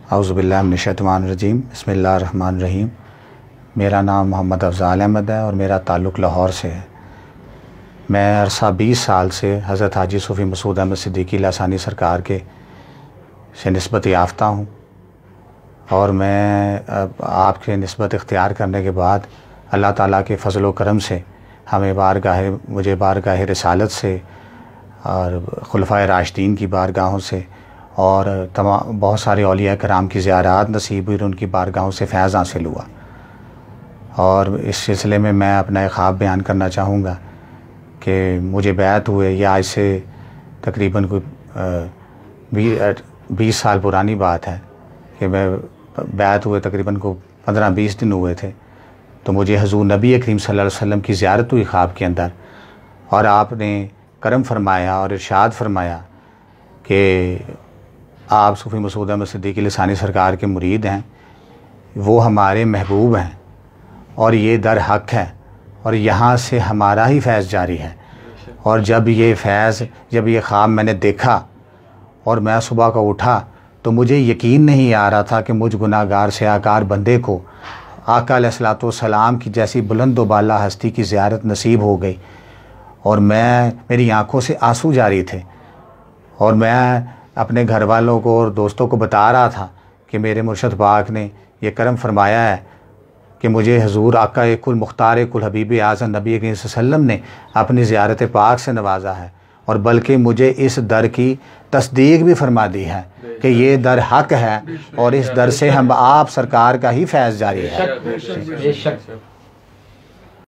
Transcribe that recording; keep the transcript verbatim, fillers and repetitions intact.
اعوذ باللہ من الشیطان الرجیم، بسم اللہ الرحمن الرحیم۔ میرا نام محمد افضال احمد ہے اور میرا تعلق لاہور سے ہے۔ میں عرصہ بیس سال سے حضرت حاجی صوفی مسعود احمد صدیقی لسانی سرکار کے سے نسبت یافتہ ہوں، اور میں آپ کے نسبت اختیار کرنے کے بعد اللہ تعالیٰ کے فضل و کرم سے ہمیں بارگاہ مجھے بارگاہ رسالت سے اور خلفائے راشدین کی بارگاہوں سے اور تمام بہت سارے اولیاء کرام کی زیارات نصیب ہوئی، ان کی بارگاہوں سے فیض حاصل ہوا۔ اور اس سلسلے میں میں اپنا ایک خواب بیان کرنا چاہوں گا کہ مجھے بیعت ہوئے، یا اس سے تقریباً کوئی بیس سال پرانی بات ہے کہ میں بیعت ہوئے تقریباً کو پندرہ بیس دن ہوئے تھے، تو مجھے حضور نبی کریم صلی اللہ علیہ وسلم کی زیارت ہوئی خواب کے اندر، اور آپ نے کرم فرمایا اور ارشاد فرمایا کہ آپ صوفی مسعود احمد صدیقی لسانی سرکار کے مرید ہیں، وہ ہمارے محبوب ہیں، اور یہ در حق ہے، اور یہاں سے ہمارا ہی فیض جاری ہے۔ اور جب یہ فیض جب یہ خواب میں نے دیکھا اور میں صبح کو اٹھا تو مجھے یقین نہیں آ رہا تھا کہ مجھ گناہ گار سیاکار بندے کو آقا علیہ الصلوۃ والسلام کی جیسی بلند و بالا ہستی کی زیارت نصیب ہو گئی، اور میں میری آنکھوں سے آنسو جاری تھے، اور میں اپنے گھر والوں کو اور دوستوں کو بتا رہا تھا کہ میرے مرشد پاک نے یہ کرم فرمایا ہے کہ مجھے حضور آقا کل مختار کل حبیب اعظم نبی کریم صلی اللہ علیہ وسلم نے اپنی زیارت پاک سے نوازا ہے، اور بلکہ مجھے اس در کی تصدیق بھی فرما دی ہے کہ یہ در حق ہے، اور اس در سے ہم آپ سرکار کا ہی فیض جاری ہے۔